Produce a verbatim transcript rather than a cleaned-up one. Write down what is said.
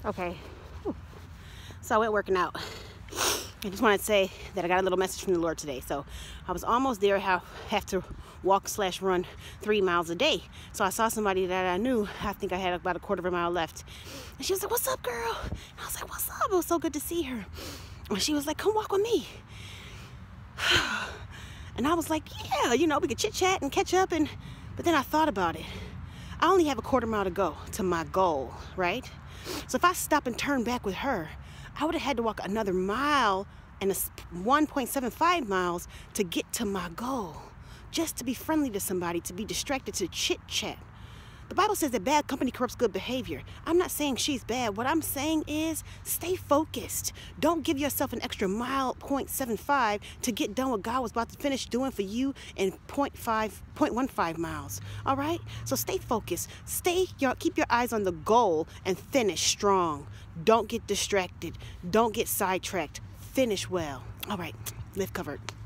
Okay, so I went working out. I just wanted to say that I got a little message from the Lord today. So I was almost there. I have, have to walk slash run three miles a day. So I saw somebody that I knew. I think I had about a quarter of a mile left. And she was like, "What's up, girl?" And I was like, "What's up?" It was so good to see her. And she was like, "Come walk with me." And I was like, "Yeah, you know, we could chit chat and catch up." And but then I thought about it. I only have a quarter mile to go to my goal, right? So if I stop and turn back with her, I would have had to walk another mile and a one point seven five miles to get to my goal, just to be friendly to somebody, to be distracted, to chit chat. The Bible says that bad company corrupts good behavior. I'm not saying she's bad. What I'm saying is stay focused. Don't give yourself an extra mile, point seven five, to get done what God was about to finish doing for you in point five, point one five miles. All right? So stay focused. Stay your, keep your eyes on the goal and finish strong. Don't get distracted. Don't get sidetracked. Finish well. All right. Live covered.